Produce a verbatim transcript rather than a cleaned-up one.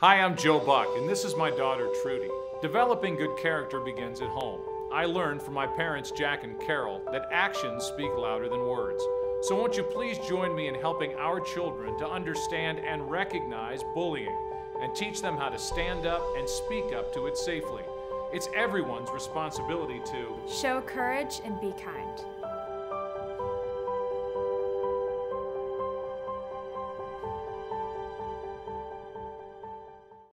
Hi, I'm Joe Buck, and this is my daughter, Trudy. Developing good character begins at home. I learned from my parents, Jack and Carol, that actions speak louder than words. So won't you please join me in helping our children to understand and recognize bullying, and teach them how to stand up and speak up to it safely. It's everyone's responsibility to show courage and be kind.